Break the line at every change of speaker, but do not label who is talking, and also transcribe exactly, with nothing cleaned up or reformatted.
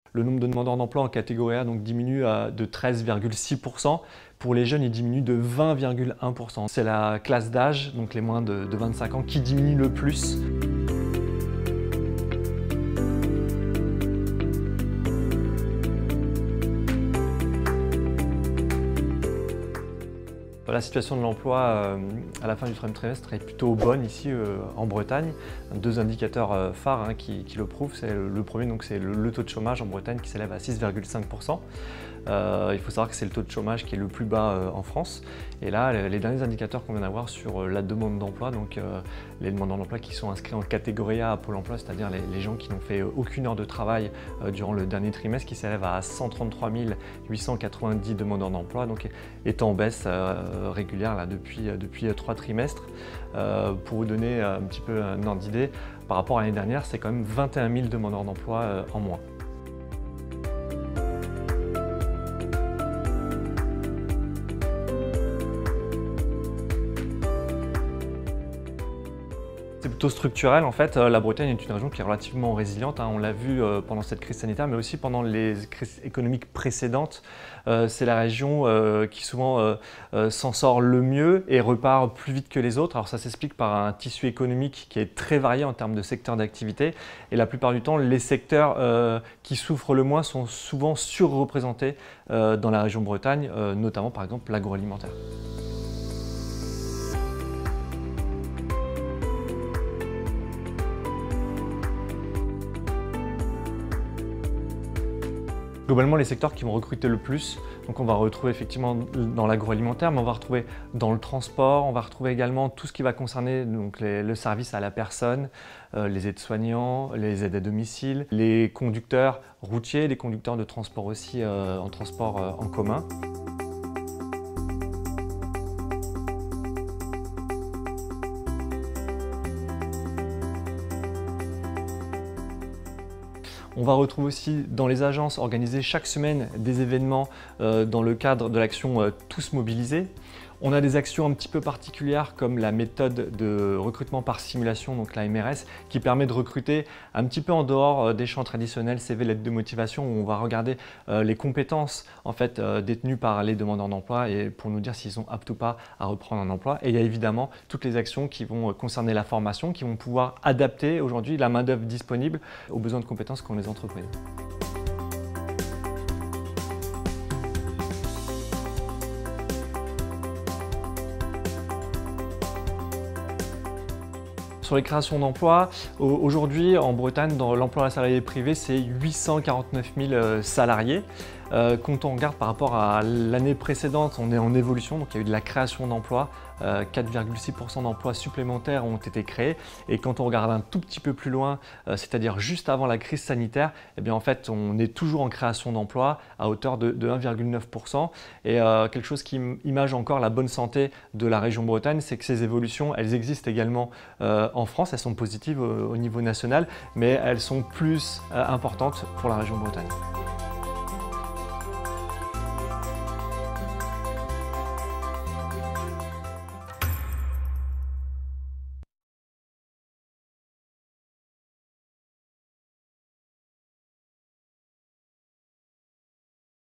Le nombre de demandeurs d'emploi en catégorie A donc, diminue à de treize virgule six pour cent. Pour les jeunes, il diminue de vingt virgule un pour cent. C'est la classe d'âge, donc les moins de, de vingt-cinq ans, qui diminue le plus. La situation de l'emploi euh, à la fin du troisième trimestre est plutôt bonne ici euh, en Bretagne. Deux indicateurs euh, phares hein, qui, qui le prouvent. Le, le premier, c'est le, le taux de chômage en Bretagne qui s'élève à six virgule cinq pour cent. Euh, il faut savoir que c'est le taux de chômage qui est le plus bas euh, en France. Et là, les, les derniers indicateurs qu'on vient d'avoir sur euh, la demande d'emploi, donc euh, les demandeurs d'emploi qui sont inscrits en catégorie A à Pôle emploi, c'est-à-dire les, les gens qui n'ont fait aucune heure de travail euh, durant le dernier trimestre, qui s'élève à cent trente-trois mille huit cent quatre-vingt-dix demandeurs d'emploi, donc est en baisse euh, régulière là, depuis, depuis trois trimestres. Euh, pour vous donner un petit peu un ordre d'idée, par rapport à l'année dernière, c'est quand même vingt et un mille demandeurs d'emploi euh, en moins. C'est plutôt structurel en fait. La Bretagne est une région qui est relativement résiliente. Hein. On l'a vu euh, pendant cette crise sanitaire, mais aussi pendant les crises économiques précédentes. Euh, c'est la région euh, qui souvent euh, euh, s'en sort le mieux et repart plus vite que les autres. Alors ça s'explique par un tissu économique qui est très varié en termes de secteurs d'activité. Et la plupart du temps, les secteurs euh, qui souffrent le moins sont souvent surreprésentés euh, dans la région Bretagne, euh, notamment par exemple l'agroalimentaire. Globalement, les secteurs qui vont recruter le plus, donc on va retrouver effectivement dans l'agroalimentaire, mais on va retrouver dans le transport, on va retrouver également tout ce qui va concerner donc les, le service à la personne, euh, les aides-soignants, les aides à domicile, les conducteurs routiers, les conducteurs de transport aussi euh, en transport euh, en commun. On va retrouver aussi dans les agences organiser chaque semaine des événements euh, dans le cadre de l'action euh, Tous mobilisés. On a des actions un petit peu particulières comme la méthode de recrutement par simulation, donc la M R S, qui permet de recruter un petit peu en dehors des champs traditionnels C V, lettres de motivation, où on va regarder euh, les compétences en fait, euh, détenues par les demandeurs d'emploi et pour nous dire s'ils sont aptes ou pas à reprendre un emploi. Et il y a évidemment toutes les actions qui vont concerner la formation, qui vont pouvoir adapter aujourd'hui la main-d'œuvre disponible aux besoins de compétences qu'ont les entreprises. Sur les créations d'emplois, aujourd'hui en Bretagne, dans l'emploi salarié privé, c'est huit cent quarante-neuf mille salariés. Euh, quand on regarde par rapport à l'année précédente, on est en évolution, donc il y a eu de la création d'emplois, euh, quatre virgule six pour cent d'emplois supplémentaires ont été créés. Et quand on regarde un tout petit peu plus loin, euh, c'est-à-dire juste avant la crise sanitaire, eh bien en fait on est toujours en création d'emplois à hauteur de, de un virgule neuf pour cent. Et euh, quelque chose qui image encore la bonne santé de la région Bretagne, c'est que ces évolutions, elles existent également euh, en France, elles sont positives au, au niveau national, mais elles sont plus euh, importantes pour la région Bretagne.